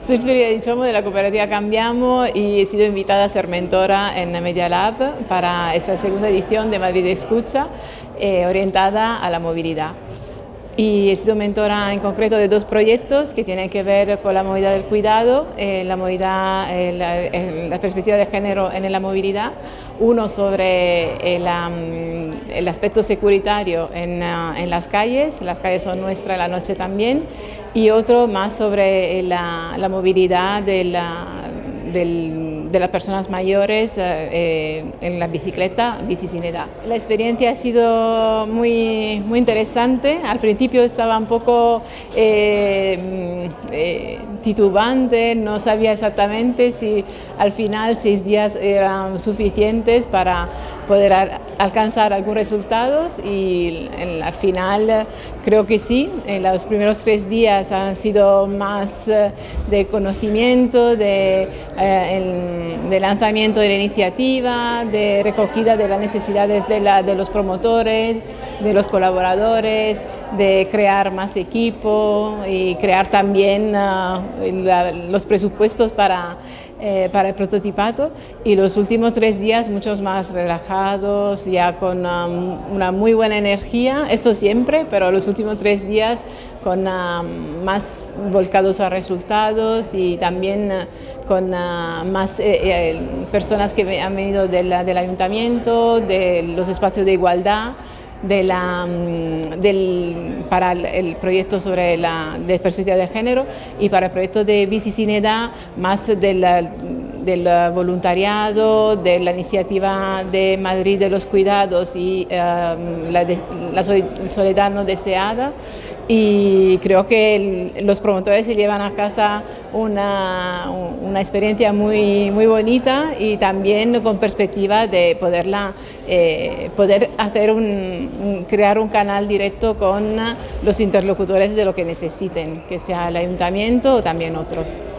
Soy Florida Di Chomo de la cooperativa Cambiamo y he sido invitada a ser mentora en Media Lab para esta segunda edición de Madrid Escucha, orientada a la movilidad. Y he sido mentora en concreto de dos proyectos que tienen que ver con la movilidad del cuidado, la perspectiva de género en la movilidad, uno sobre el aspecto securitario en las calles son nuestras, la noche también, y otro más sobre la movilidad de las personas mayores en la bicicleta, bici sin edad. La experiencia ha sido muy interesante. Al principio estaba un poco titubante, no sabía exactamente si al final 6 días eran suficientes para poder alcanzar algunos resultados y al final creo que sí. Los primeros 3 días han sido más de conocimiento, de lanzamiento de la iniciativa, de recogida de las necesidades de los promotores, de los colaboradores, de crear más equipo y crear también los presupuestos para el prototipato, y los últimos 3 días muchos más relajados, ya con una muy buena energía, eso siempre, pero los últimos 3 días con más volcados a resultados y también con más personas que han venido del ayuntamiento, de los espacios de igualdad, para el proyecto sobre la perspectiva de género, y para el proyecto de bici sin edad más del voluntariado, de la iniciativa de Madrid de los cuidados y la soledad no deseada. Y creo que los promotores se llevan a casa una experiencia muy bonita y también con perspectiva de poder hacer crear un canal directo con los interlocutores de lo que necesiten, que sea el ayuntamiento o también otros.